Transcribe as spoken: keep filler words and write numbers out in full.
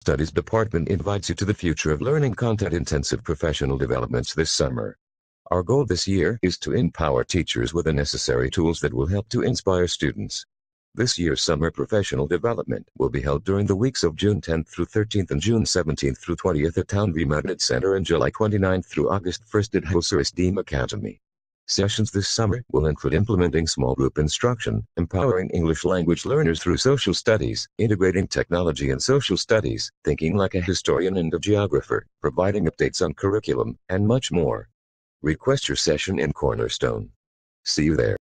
Studies Department invites you to the Future of Learning content-intensive professional developments this summer. Our goal this year is to empower teachers with the necessary tools that will help to inspire students. This year's summer professional development will be held during the weeks of June tenth through thirteenth and June seventeenth through twentieth at Townview Magnet Center and July twenty-ninth through August first at I S D Academy. Sessions this summer will include implementing small group instruction, empowering English language learners through social studies, integrating technology and social studies, thinking like a historian and a geographer, providing updates on curriculum, and much more. Request your session in Cornerstone. See you there.